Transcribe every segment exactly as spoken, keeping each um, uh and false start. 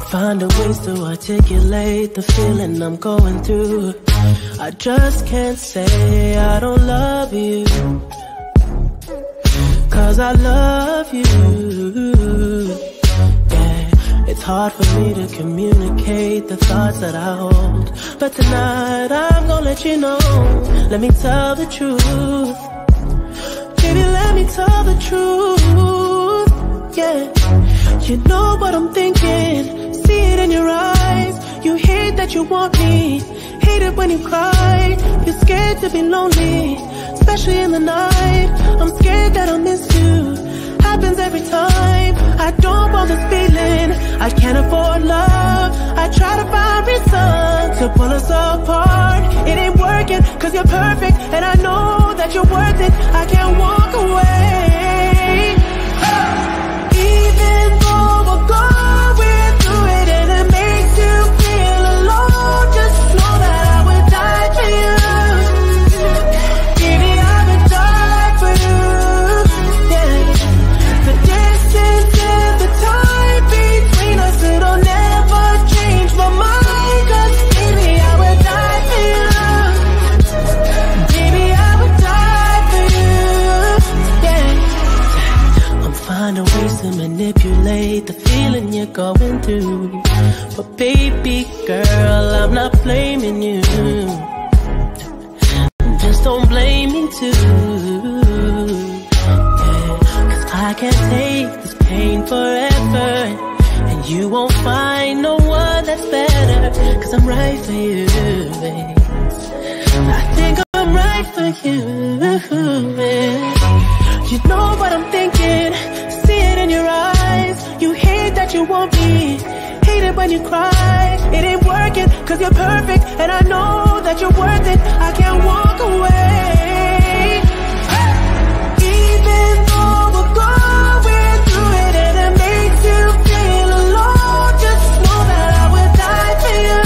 find a ways to articulate the feeling I'm going through. I just can't say I don't love you, 'cause I love you. Yeah, it's hard for me to communicate the thoughts that I hold, but tonight I'm gonna let you know. Let me tell the truth. Baby, let me tell the truth. Yeah, you know what I'm thinking. See it in your eyes. You hate that you want me, hate it when you cry. You're scared to be lonely, especially in the night. I'm scared that I'll miss you. Happens every time. I don't want this feeling. I can't afford love. I try to find reason to pull us apart. It ain't working, 'cause you're perfect, and I know that you're worth it. I can't walk away. Even though we're going through it and it makes you feel alone, just know that I would die for you. Baby, I would die for you. Yeah. The distance and the time between us, it'll never change my mind. 'Cause baby, I would die for you. Baby, I would die for you. Yeah. I'm finding ways to manipulate the feeling you're going through, but baby girl, I'm not blaming you. Just don't blame me too. Yeah, 'cause I can't take this pain forever, and you won't find no one that's better, 'cause I'm right for you, babe. I think I'm right for you, babe. You know what I'm thinking. See it in your eyes. You hate that you want me, hate it when you cry. It ain't working, 'cause you're perfect, and I know that you're worth it. I can't walk away. Even though we're going through it and it makes you feel alone, just know that I would die for you.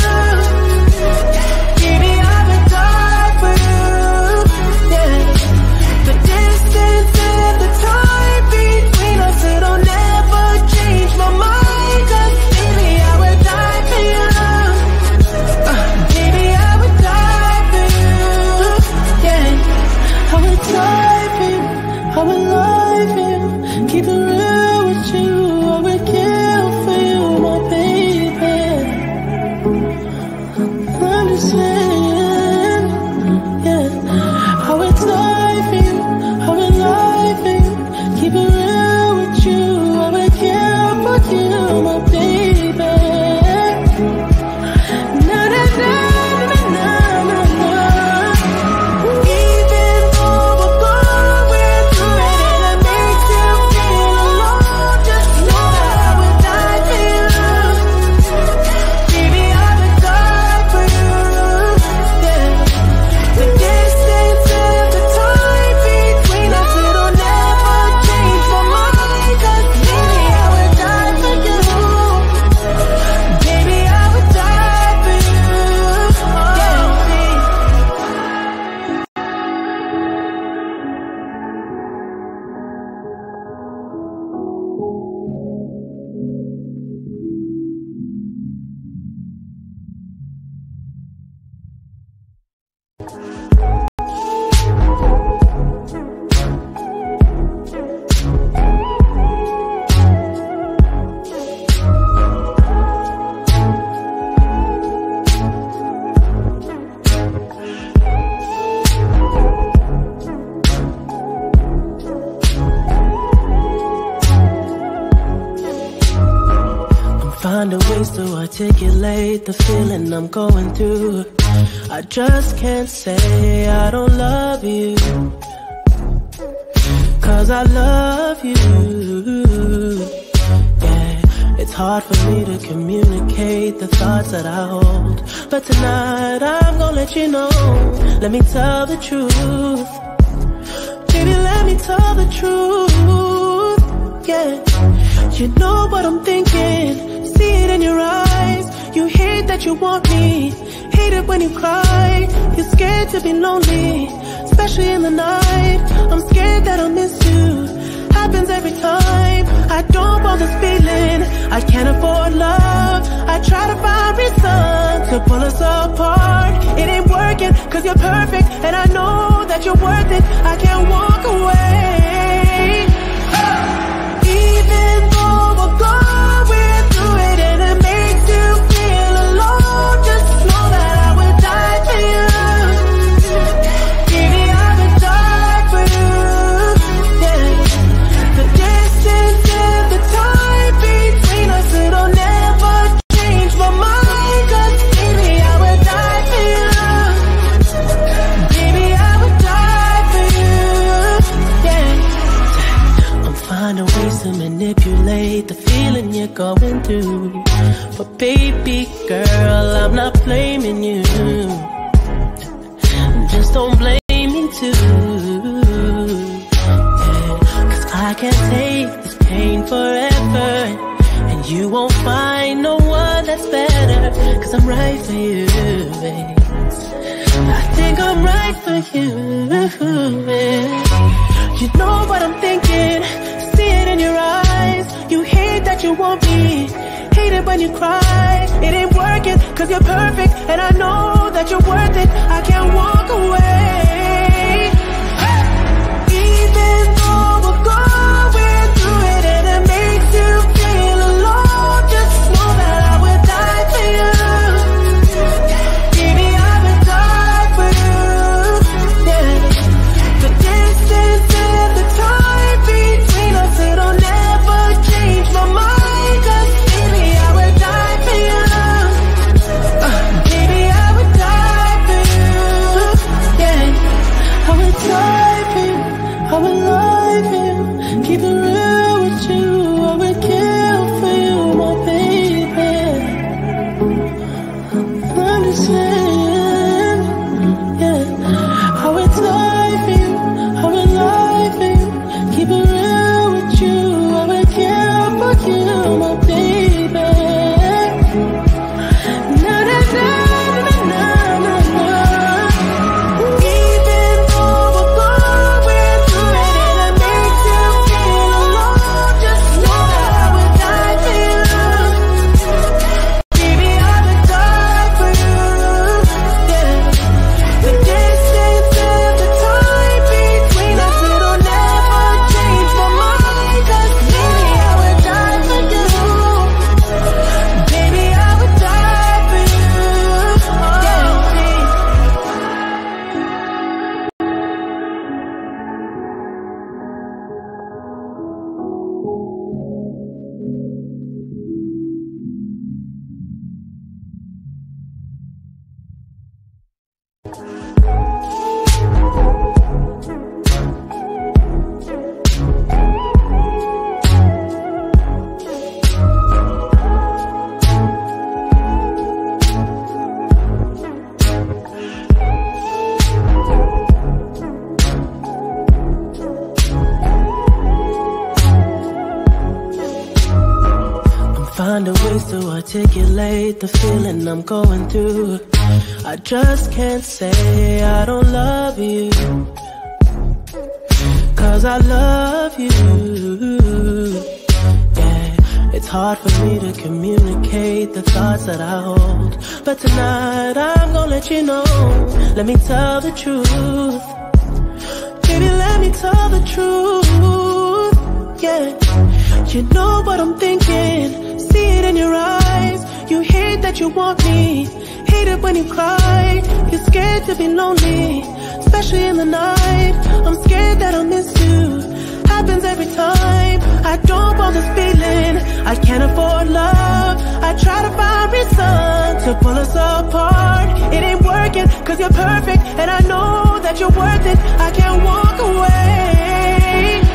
Baby, I would die for you. Yeah. The distance and the time between us, it'll never change my mind. 'Cause baby, I would die for you. Uh, baby, I would die for you. Yeah, I would die for you. I would lie for you. Keep it real with you. I would kill for you, my baby. I'm just saying, yeah, I would die for you. I would lie for you. Keep it real with you. I would kill for you, my baby. Na na na na na na na. Even though we're going through it and it makes you feel alone, just know that I would die for you. Baby, I would die for you. Yeah. The distance and the time between us, it'll never change my mind. 'Cause baby, I would die for you. Baby, I would die for you. Yeah. Finding ways to articulate the feeling I'm going through. I just can't say I don't love you, 'cause I love you. Yeah, it's hard for me to communicate the thoughts that I hold, but tonight I'm gonna let you know. Let me tell the truth. Baby, let me tell the truth. Yeah, you know what I'm thinking. See it in your eyes. You hate that you want me, hate it when you cry. You're scared to be lonely, especially in the night. I'm scared that I'll miss you. Happens every time. I don't want this feeling. I can't afford love. I try to find reason to pull us apart. It ain't working, cause you're perfect, and I know that you're worth it. I can't walk away. Even though we're going through it and it makes you feel alone, just know that I would die for you. Baby, I would die for you. Yeah. The distance and the time between us, it'll never change my mind. Cause baby, I would die for you. Baby, I would die for you. Yeah. I'm finding ways to manipulate the feeling you're going through, but baby girl, I'm not blaming you. Just don't blame me too. Yeah. Cause I can't take this pain forever, and you won't find no one that's better. Cause I'm right for you, babe. I think I'm right for you, yeah. You know what I'm thinking, see it in your eyes. You hate that you want me, hate it when you cry. It ain't working, cause you're perfect, and I know that you're worth it. I can't walk away. Even though we're going through it and it makes you feel alone, just know that I would die for you. Baby, I would die for you. Yeah. The distance and the time between us, it'll never change my mind. Cause baby, I would die for you. Uh, baby, I would die for you. Yeah. I would die for you. I would lie for you. Keep it real with you. I would kill for you, my baby. Understand? Yeah. I would die for you. I would lie for you. Keep it real with you. I would kill for you, my baby. Na na na na na na na. Even though we're going through it and it makes you feel alone, just know that I would die for you. Baby, I would die for you. Yeah. The distance and the time between us, it'll never change my mind. Cause baby, I would die for you. Baby, I would die for you. Yeah. Finding ways to articulate the feeling I'm going through. I just can't say I don't love you, cause I love you. Yeah, it's hard for me to communicate the thoughts that I hold, but tonight I'm gonna let you know. Let me tell the truth. Baby, let me tell the truth. Yeah. You know what I'm thinking, see it in your eyes. You hate that you want me, hate it when you cry. You're scared to be lonely, especially in the night. I'm scared that I'll miss you, happens every time. I don't want this feeling, I can't afford love. I try to find reason to pull us apart. It ain't working, cause you're perfect, and I know that you're worth it. I can't walk away.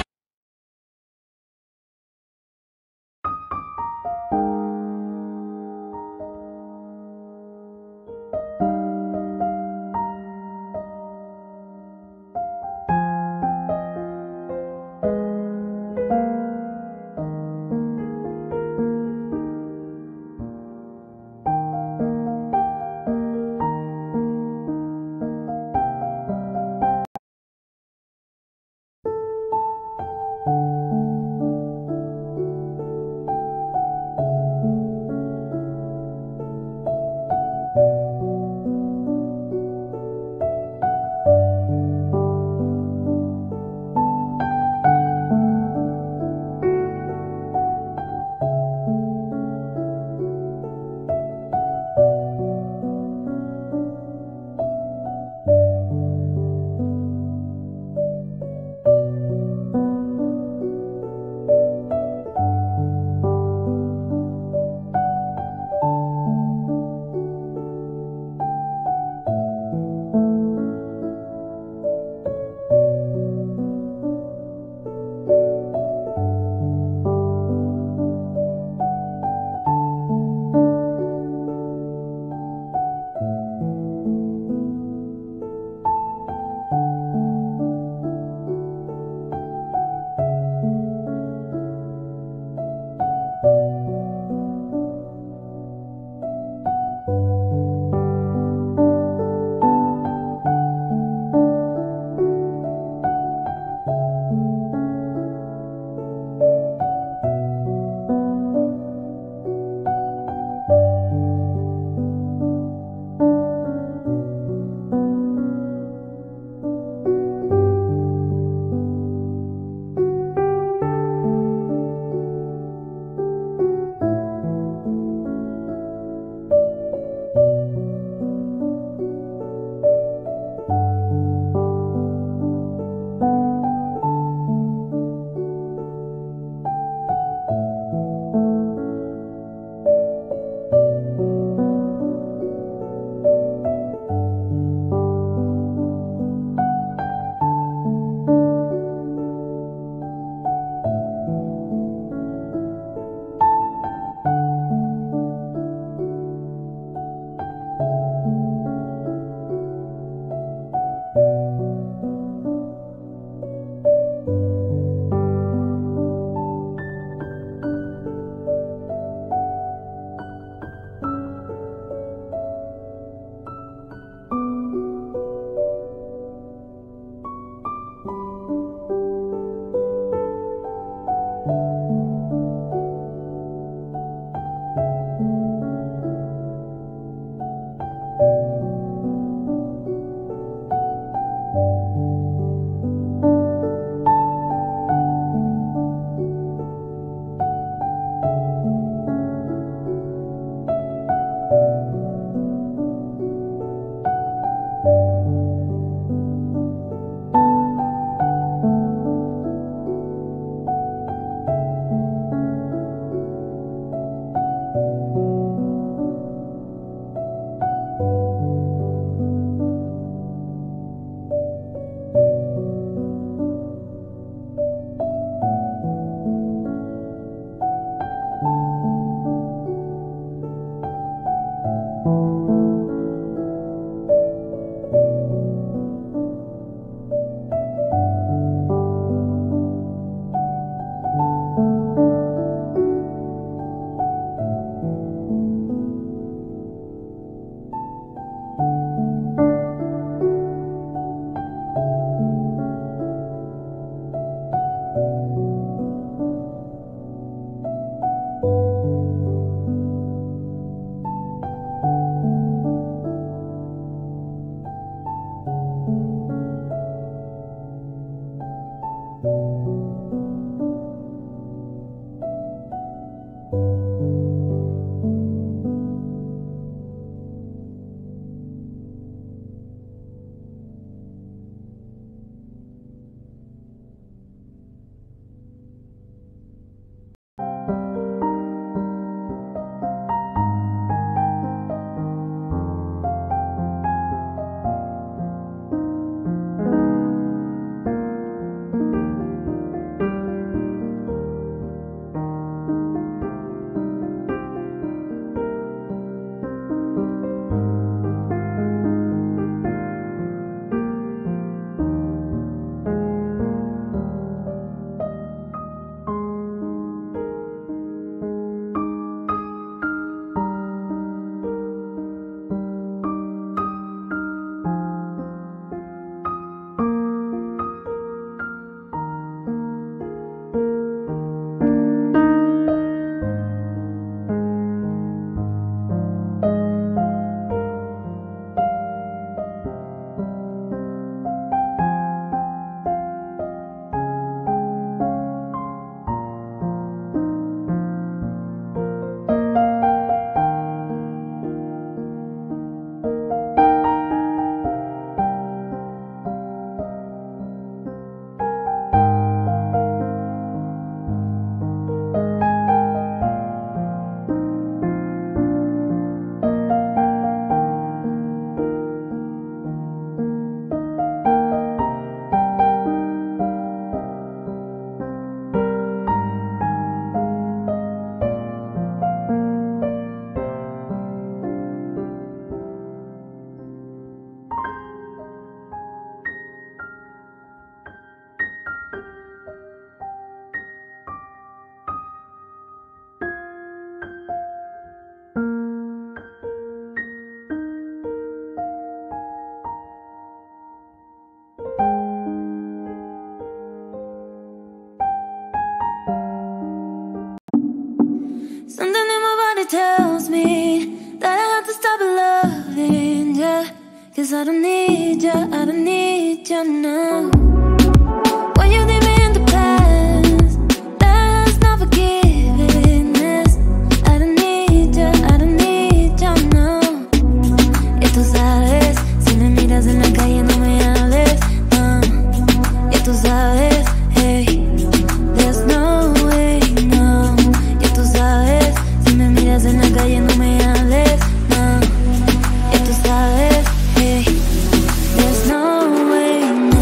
tells me that I have to stop loving ya, 'cause I don't need ya, I don't need ya now. When you leave me in the past, that's not forgiveness. I don't need ya, I don't need ya now. Y tú sabes, si me miras en la calle no me hables, no. Y tú sabes, hey, there's no way, no. Y tú sabes, si me miras en la calle no me hables, no. Y tú sabes, hey, there's no way, no.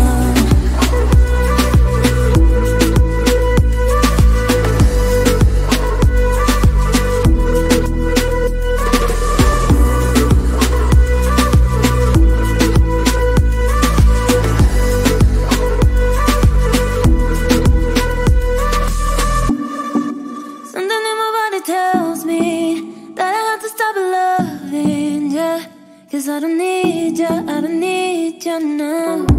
Something in my body tells me that I have to stop loving ya, 'cause I don't need ya, I don't need ya now.